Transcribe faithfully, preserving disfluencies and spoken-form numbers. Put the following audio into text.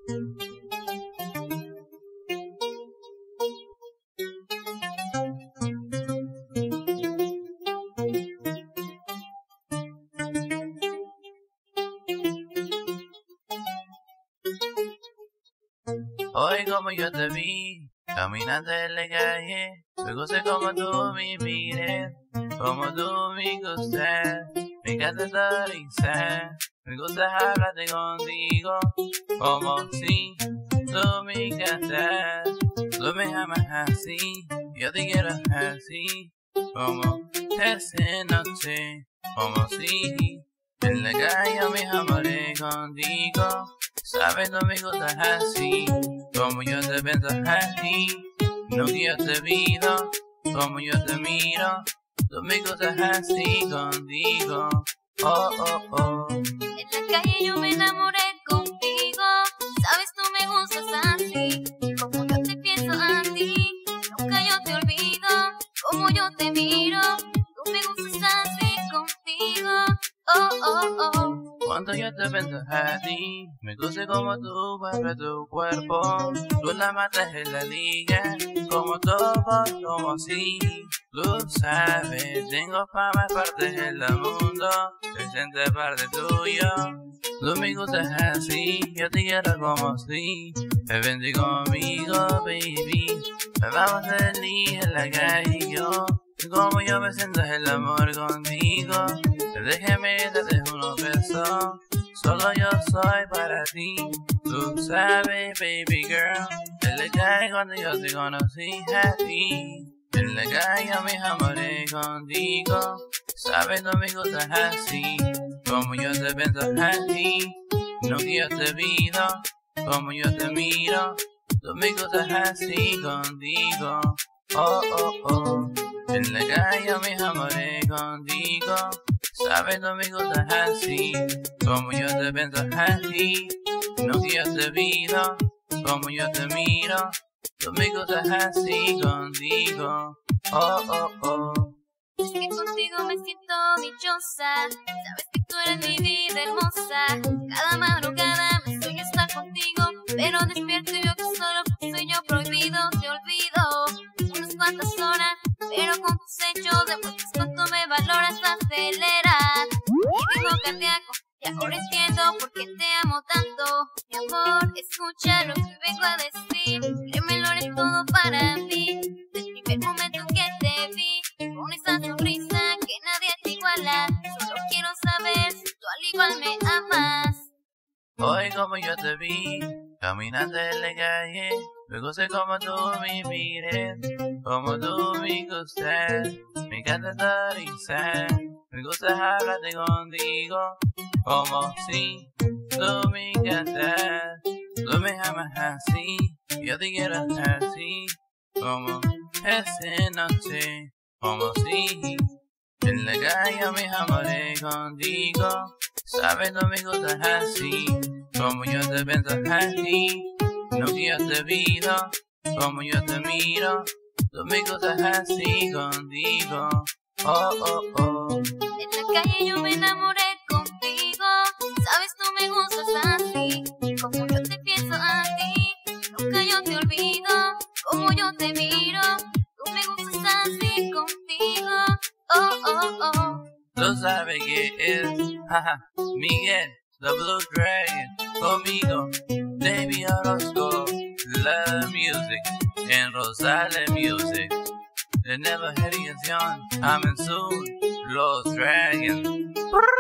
Hoy como yo te vi, caminando en la calle, me gusta como tú me mires, como tú me gustas, me encanta teorizar, me gusta hablarte contigo, como si tú me encantas, tú me amas así, yo te quiero así, como esa noche, como si en la calle me enamoré contigo. Sabes, no me gustas así, como yo te pienso así, no que yo te pido, como yo te miro, tú me gustas así contigo, oh, oh, oh. En la calle yo me enamoré contigo, sabes, tú me gustas así, como yo te pienso a ti, nunca yo te olvido, como yo te miro, tú me gustas así contigo, oh, oh, oh. Cuando yo te pienso a ti, me gusta como tú mueves tu cuerpo, tú la matas en la liga, como todo, como si, tú sabes, tengo fama parte en el mundo, se siente parte tuyo, tú me gustas así, yo te quiero como si, me vente conmigo, baby, me vamos a salir en la calle, yo, como yo me siento el amor contigo, déjame darte unos besos, solo yo soy para ti, tú sabes, baby girl, en la calle cuando yo te conocí a ti, en la calle me enamoré contigo, sabes, no me gustas así, como yo te pienso a ti, no que yo te pido, como yo te miro, tú me gustas así contigo, oh, oh, oh. En la calle me enamoré contigo, sabes, no me gustas así, como yo te pienso a ti, no que yo te pido, como yo te miro, tú me gustas así contigo, oh, oh, oh. Es que contigo me siento dichosa, sabes que tú eres mi vida hermosa, cada madrugada me sueño estar contigo, pero despierto y veo que solo fue un sueño prohibido, te olvido, unas cuantas horas, pero con tus hechos demuestras cuánto me valoras, aceleras mi ritmo cardíaco, y ahora entiendo por qué te amo tanto, mi amor, escucha lo que vengo a decir, créeme, lo eres todo para mí, desde el primer momento que te vi, con esa sonrisa que nadie te iguala, solo quiero saber si tú al igual me amas. Hoy como yo te vi, caminando en la calle, me gusta como tú me mires, como tú me gustas, me encanta teorizar, me gusta hablarte contigo, como si tú me encantas, tú me amas así, yo te quiero así, como esa noche, como si en la calle me enamoré contigo, sabes, no me gustas así, como yo te pienso a ti, no que yo te pido, como yo te miro, tú me gustas así contigo, oh, oh, oh. En la calle yo me enamoré contigo, sabes, tú me gustas así, como yo te pienso a ti, nunca yo te olvido, como yo te miro, tú me gustas así contigo, oh, oh, oh. Tú sabes que es, jaja, Miguel, the Blue Dragon, conmigo, David Orozco, Love Music, en Rosales Music, de Nueva Generación, coming soon, Los Dragons.